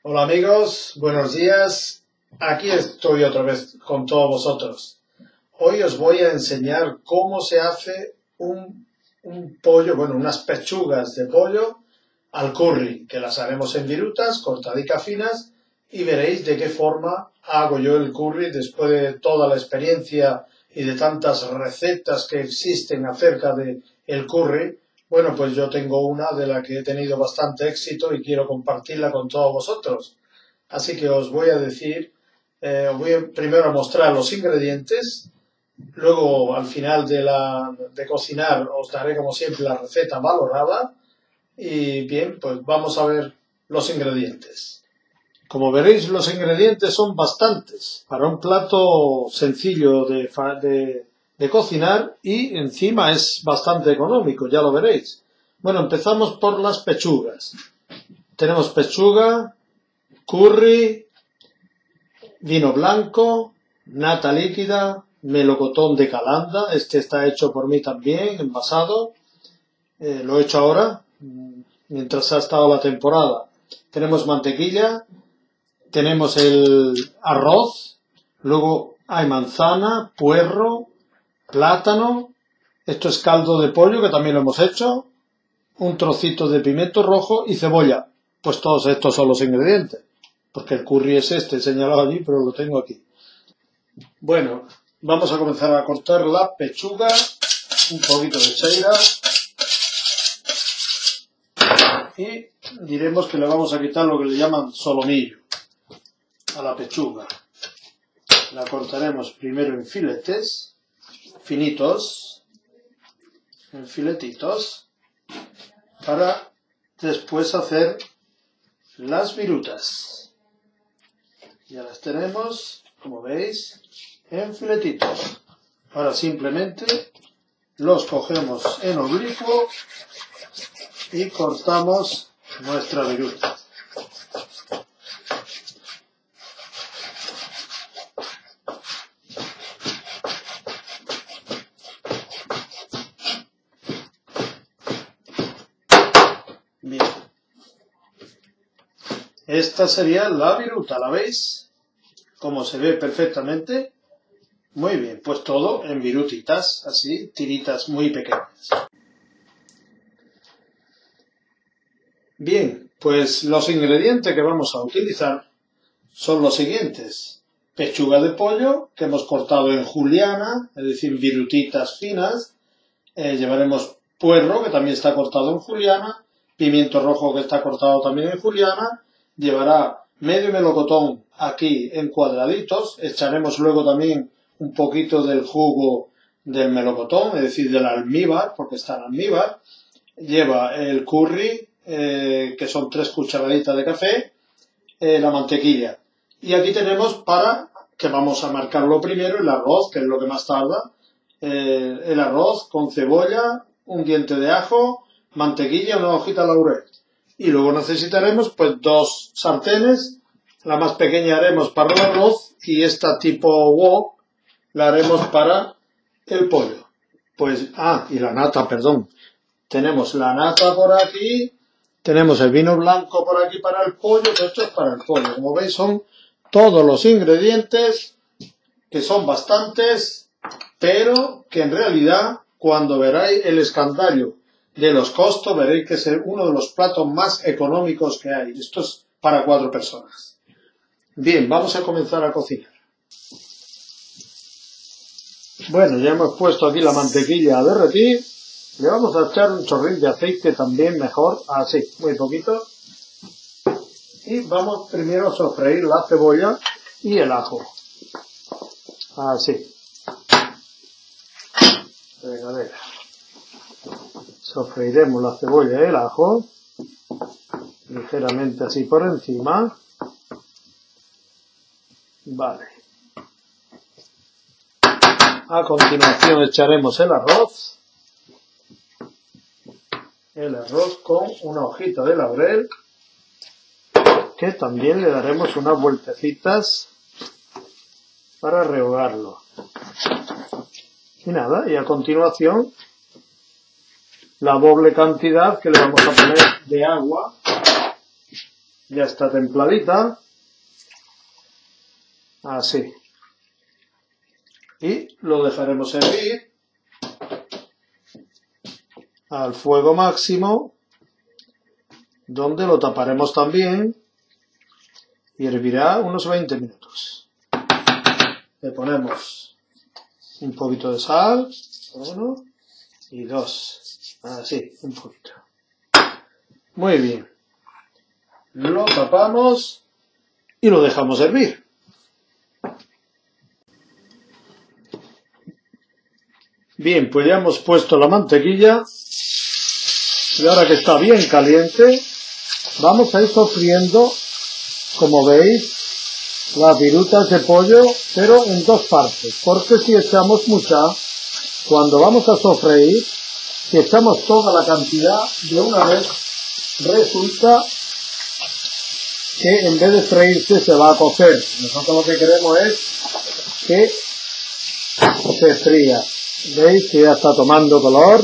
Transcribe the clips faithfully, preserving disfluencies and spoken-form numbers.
Hola amigos, buenos días. Aquí estoy otra vez con todos vosotros. Hoy os voy a enseñar cómo se hace un, un pollo, bueno, unas pechugas de pollo al curry, que las haremos en virutas, cortadicas finas, y veréis de qué forma hago yo el curry después de toda la experiencia y de tantas recetas que existen acerca de el curry. Bueno, pues yo tengo una de la que he tenido bastante éxito y quiero compartirla con todos vosotros. Así que os voy a decir, eh, os voy a primero a mostrar los ingredientes, luego al final de, la, de cocinar os daré como siempre la receta valorada y bien, pues vamos a ver los ingredientes. Como veréis, los ingredientes son bastantes para un plato sencillo de, de, de cocinar y encima es bastante económico, ya lo veréis. Bueno, empezamos por las pechugas. Tenemos pechuga, curry, vino blanco, nata líquida, melocotón de Calanda. Este está hecho por mí también, envasado. Eh, lo he hecho ahora, mientras ha estado la temporada. Tenemos mantequilla. Tenemos el arroz, luego hay manzana, puerro, plátano, esto es caldo de pollo que también lo hemos hecho, un trocito de pimiento rojo y cebolla. Pues todos estos son los ingredientes, porque el curry es este señalado allí, pero lo tengo aquí. Bueno, vamos a comenzar a cortar la pechuga, un poquito de cheira y diremos que le vamos a quitar lo que le llaman solomillo a la pechuga. La cortaremos primero en filetes finitos, en filetitos, para después hacer las virutas. Ya las tenemos, como veis, en filetitos. Ahora simplemente los cogemos en oblicuo y cortamos nuestra viruta. Bien, esta sería la viruta, ¿la veis? Como se ve perfectamente. Muy bien, pues todo en virutitas, así, tiritas muy pequeñas. Bien, pues los ingredientes que vamos a utilizar son los siguientes. Pechuga de pollo, que hemos cortado en juliana, es decir, virutitas finas. Eh, llevaremos puerro, que también está cortado en juliana. Pimiento rojo, que está cortado también en juliana. Llevará medio melocotón aquí en cuadraditos. Echaremos luego también un poquito del jugo del melocotón, es decir, del almíbar, porque está en almíbar. Lleva el curry, eh, que son tres cucharaditas de café, eh, la mantequilla. Y aquí tenemos para, que vamos a marcarlo primero, el arroz, que es lo que más tarda. Eh, el arroz con cebolla, un diente de ajo, mantequilla, una hojita de laurel. Y luego necesitaremos pues dos sartenes. La más pequeña haremos para el arroz y esta tipo wok la haremos para el pollo. Pues, ah, y la nata, perdón. Tenemos la nata por aquí, tenemos el vino blanco por aquí para el pollo, esto es para el pollo. Como veis son todos los ingredientes, que son bastantes, pero que en realidad cuando veráis el escandallo de los costos, veréis que es uno de los platos más económicos que hay. Esto es para cuatro personas. Bien, vamos a comenzar a cocinar. Bueno, ya hemos puesto aquí la mantequilla a derretir. Le vamos a echar un chorrín de aceite también mejor, así, muy poquito. Y vamos primero a sofreír la cebolla y el ajo. Así. Venga, venga. Sofreiremos la cebolla y el ajo, ligeramente así por encima. Vale. A continuación echaremos el arroz. El arroz con una hojita de laurel, que también le daremos unas vueltecitas para rehogarlo. Y nada, y a continuación la doble cantidad que le vamos a poner de agua Ya está templadita. Así. Y lo dejaremos hervir al fuego máximo, donde lo taparemos también y hervirá unos veinte minutos. Le ponemos un poquito de sal, uno y dos, así, un poquito. Muy bien. Lo tapamos y lo dejamos hervir. Bien, pues ya hemos puesto la mantequilla y ahora que está bien caliente vamos a ir sofriendo, como veis, las virutas de pollo, pero en dos partes, porque si echamos mucha, cuando vamos a sofreír, si echamos toda la cantidad de una vez, resulta que en vez de freírse se va a cocer. Nosotros lo que queremos es que se fría. ¿Veis que ya está tomando color?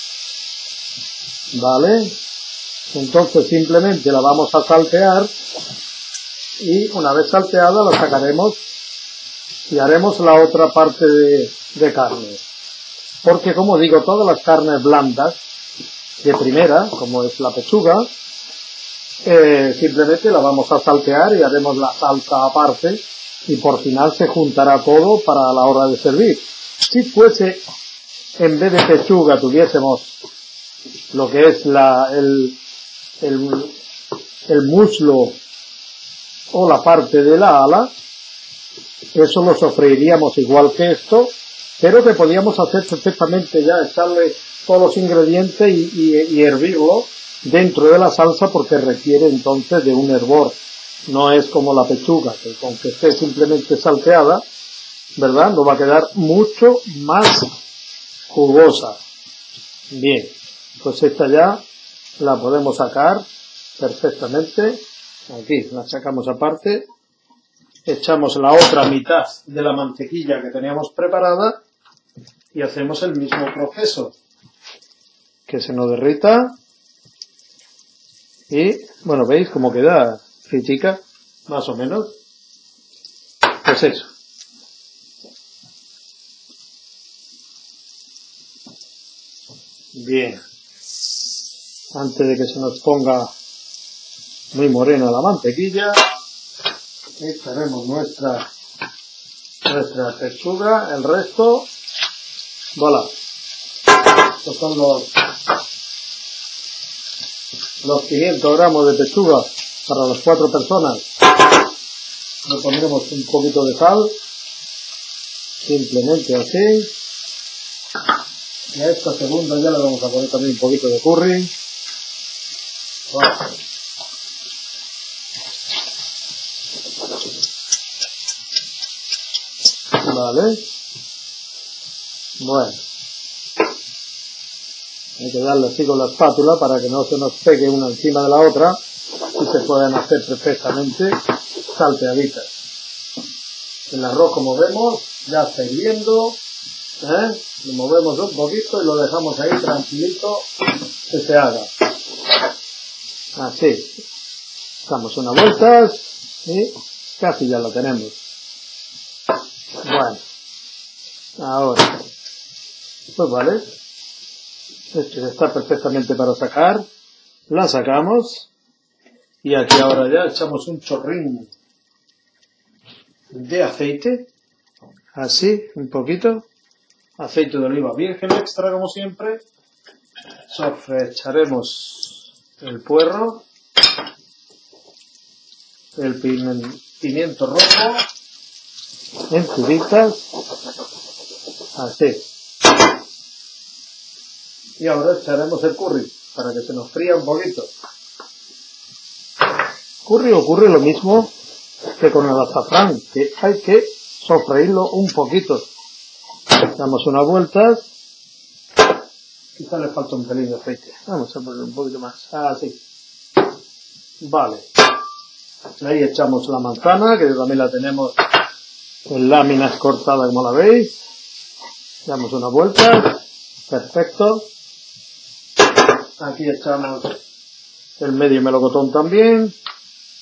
Vale. Entonces simplemente la vamos a saltear y una vez salteada la sacaremos y haremos la otra parte de, de carne. Porque como digo, todas las carnes blandas de primera, como es la pechuga, eh, simplemente la vamos a saltear y haremos la salsa aparte y por final se juntará todo para la hora de servir. Si fuese, en vez de pechuga, tuviésemos lo que es la, el, el, el muslo o la parte de la ala, eso lo sofreiríamos igual que esto, pero que podíamos hacer perfectamente ya, echarle todos los ingredientes y, y, y hervirlo dentro de la salsa porque requiere entonces de un hervor. No es como la pechuga, que con que esté simplemente salteada, ¿verdad? Nos va a quedar mucho más jugosa. Bien, pues esta ya la podemos sacar perfectamente. Aquí la sacamos aparte. Echamos la otra mitad de la mantequilla que teníamos preparada y hacemos el mismo proceso. Que se nos derrita. Y, bueno, ¿veis cómo queda fritica? Más o menos. Pues eso. Bien, antes de que se nos ponga muy morena la mantequilla, echaremos nuestra, nuestra pechuga, el resto, voilà. Estos son los, los quinientos gramos de pechuga para las cuatro personas. Le pondremos un poquito de sal, simplemente así. Y a esta segunda ya le vamos a poner también un poquito de curry. Vale. Bueno. Hay que darle así con la espátula para que no se nos pegue una encima de la otra y se puedan hacer perfectamente salteaditas. El arroz, como vemos, ya está hirviendo. ¿Eh? Lo movemos un poquito y lo dejamos ahí tranquilito que se haga. Así. Damos unas vueltas y casi ya lo tenemos. Bueno. Ahora. Pues vale. Esto ya está perfectamente para sacar. La sacamos. Y aquí ahora ya echamos un chorrín de aceite. Así, un poquito. Aceite de oliva virgen extra, como siempre. Sofre echaremos el puerro, el pimiento rojo en tiritas, así. Y ahora echaremos el curry para que se nos fría un poquito. Curry ocurre lo mismo que con el azafrán, que hay que sofreírlo un poquito. Damos unas vueltas. Quizá le falta un pelín de aceite. Vamos a poner un poquito más. Así. Vale. Ahí echamos la manzana, que también la tenemos en láminas cortadas, como la veis. Damos una vuelta. Perfecto. Aquí echamos el medio melocotón también.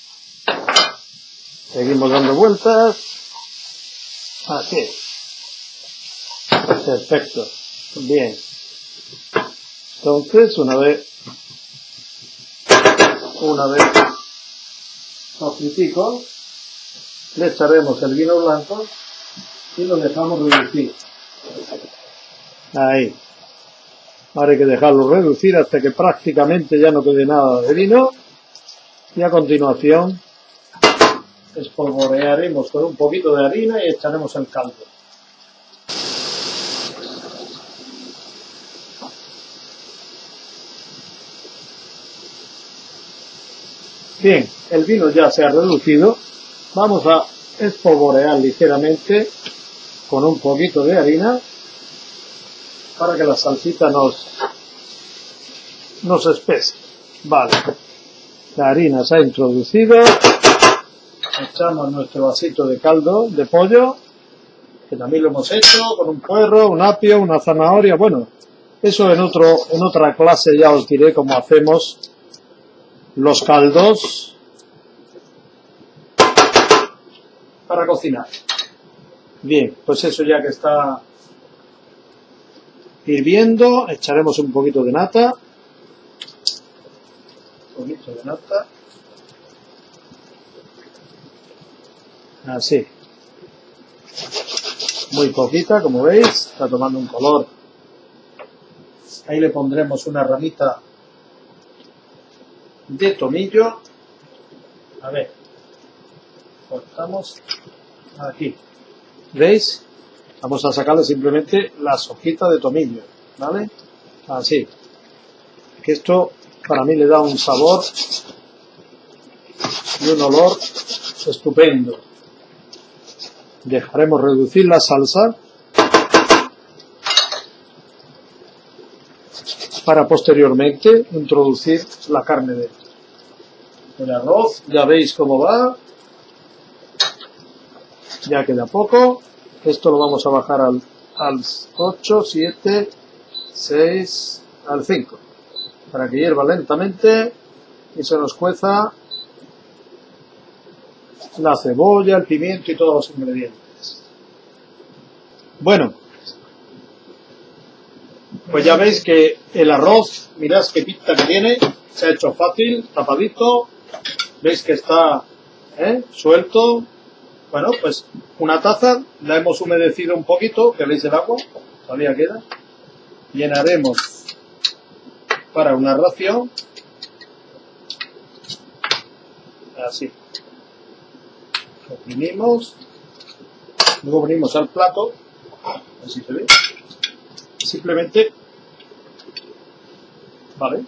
Seguimos dando vueltas. Así. Perfecto. Bien. Entonces, una vez, una vez sofritico, le echaremos el vino blanco y lo dejamos reducir. Ahí. Ahora hay que dejarlo reducir hasta que prácticamente ya no quede nada de vino. Y a continuación espolvorearemos con un poquito de harina y echaremos el caldo. Bien, el vino ya se ha reducido. Vamos a espolvorear ligeramente con un poquito de harina para que la salsita nos, nos espese. Vale, la harina se ha introducido. Echamos nuestro vasito de caldo de pollo, que también lo hemos hecho con un puerro, un apio, una zanahoria. Bueno, eso en, otro, en otra clase ya os diré cómo hacemos los caldos para cocinar. Bien, pues eso ya que está hirviendo, echaremos un poquito de nata. Un poquito de nata. Así. Muy poquita, como veis, está tomando un color. Ahí le pondremos una ramita de tomillo. A ver. Cortamos aquí. ¿Veis? Vamos a sacarle simplemente las hojitas de tomillo, ¿vale? Así. Que esto para mí le da un sabor y un olor estupendo. Dejaremos reducir la salsa para posteriormente introducir la carne dentro. El arroz, ya veis cómo va. Ya queda poco. Esto lo vamos a bajar al, al ocho, siete, seis, al cinco. Para que hierva lentamente y se nos cueza la cebolla, el pimiento y todos los ingredientes. Bueno, pues ya veis que el arroz, mirad qué pinta que tiene, se ha hecho fácil, tapadito, veis que está ¿eh? suelto. Bueno, pues una taza, la hemos humedecido un poquito, que veis el agua, todavía queda. Llenaremos para una ración, así. Oprimimos, luego venimos al plato, así se ve, simplemente, vale,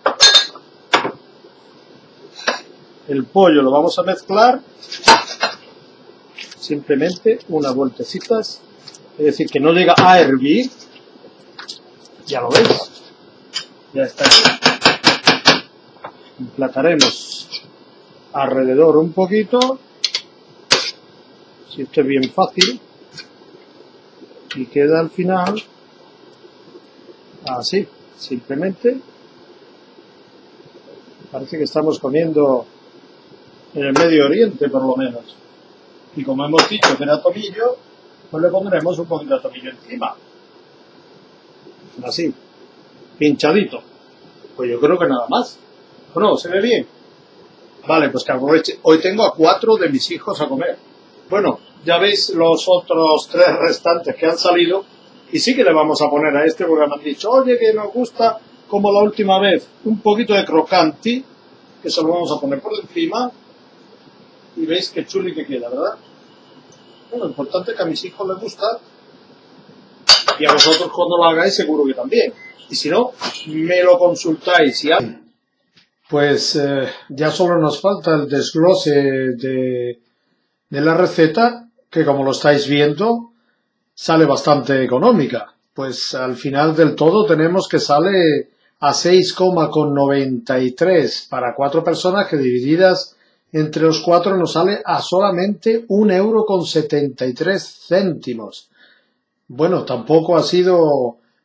el pollo lo vamos a mezclar, simplemente unas vueltecitas, es decir, que no llega a hervir, ya lo veis, ya está aquí. Emplataremos alrededor un poquito, si esto es bien fácil, y queda al final así, simplemente parece que estamos comiendo en el Medio Oriente por lo menos, y como hemos dicho que era tomillo, pues le pondremos un poquito de tomillo encima, así, pinchadito. Pues yo creo que nada más. Bueno, ¿se ve bien? Vale, pues que aproveche. Hoy tengo a cuatro de mis hijos a comer. Bueno, ya veis los otros tres restantes que han salido y sí que le vamos a poner a este porque me han dicho, oye, que nos gusta como la última vez un poquito de crocanti, que se lo vamos a poner por encima y veis qué chuli que queda, ¿verdad? Bueno, lo importante es que a mis hijos les gusta y a vosotros cuando lo hagáis seguro que también. Y si no, me lo consultáis. Y hay... Pues eh, ya solo nos falta el desglose de, de la receta, que como lo estáis viendo, sale bastante económica. Pues al final del todo tenemos que sale a seis coma noventa y tres para cuatro personas, que divididas entre los cuatro nos sale a solamente un euro con setenta y tres céntimos. Bueno, tampoco ha sido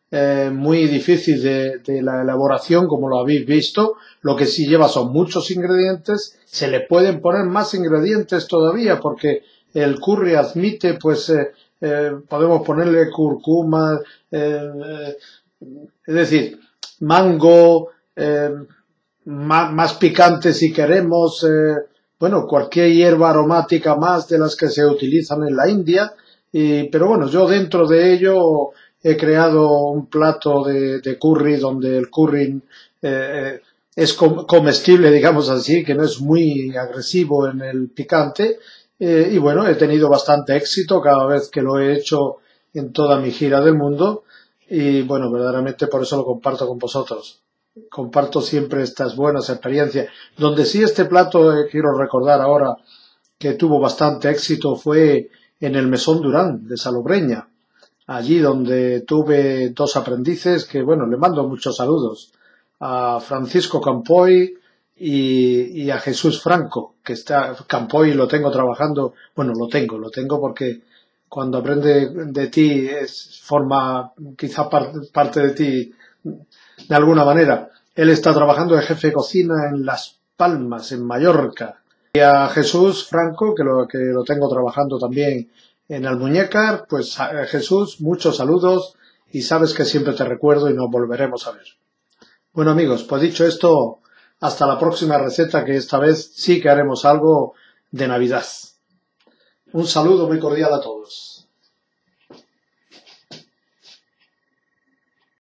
eh, muy difícil de, de la elaboración, como lo habéis visto. Lo que sí lleva son muchos ingredientes. Se le pueden poner más ingredientes todavía porque el curry admite, pues, eh, eh, podemos ponerle curcuma, eh, es decir, mango, eh, más, más picante si queremos, eh, bueno, cualquier hierba aromática más de las que se utilizan en la India. Y, pero bueno, yo dentro de ello he creado un plato de, de curry donde el curry eh, es comestible, digamos así, que no es muy agresivo en el picante. Eh, y bueno, he tenido bastante éxito cada vez que lo he hecho en toda mi gira del mundo. Y bueno, verdaderamente por eso lo comparto con vosotros. Comparto siempre estas buenas experiencias. Donde sí este plato, eh, quiero recordar ahora, que tuvo bastante éxito fue en el Mesón Durán de Salobreña. Allí donde tuve dos aprendices que, bueno, le mando muchos saludos. A Francisco Campoy y, y a Jesús Franco, que está, Campoy lo tengo trabajando, bueno, lo tengo, lo tengo porque cuando aprende de ti es, forma quizá par, parte de ti de alguna manera. Él está trabajando de jefe de cocina en Las Palmas, en Mallorca. Y a Jesús Franco, que lo, que lo tengo trabajando también en Almuñécar, pues a Jesús, muchos saludos y sabes que siempre te recuerdo y nos volveremos a ver. Bueno amigos, pues dicho esto, hasta la próxima receta, que esta vez sí que haremos algo de Navidad. Un saludo muy cordial a todos.